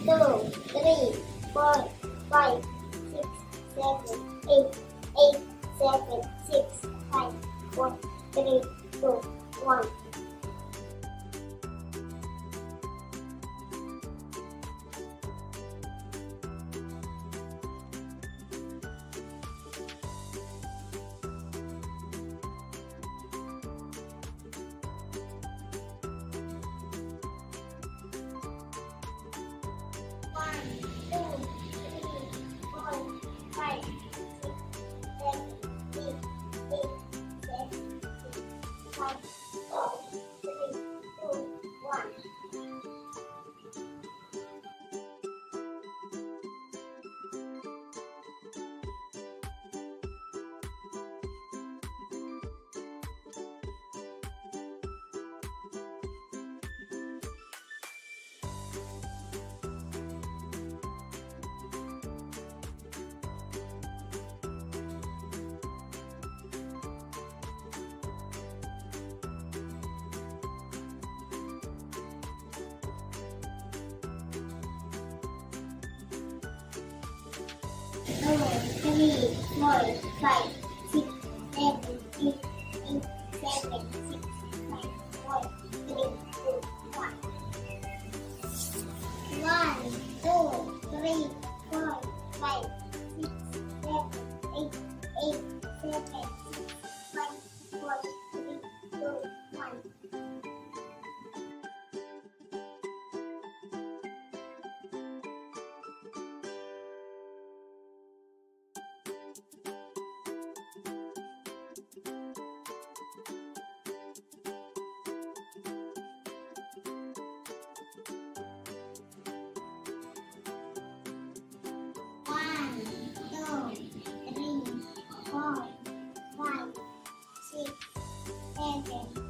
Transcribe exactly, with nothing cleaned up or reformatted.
two, three, four, five, six, seven, eight, eight, seven, six, five, four, three, two, one. Two, three, four, five, six, seven, eight, eight, seven, six, five, four, three, two, one. One, two, three, four, five, six, seven, eight, eight, seven, six, five, four, three, two, one. One, two, three, four, five, six, seven,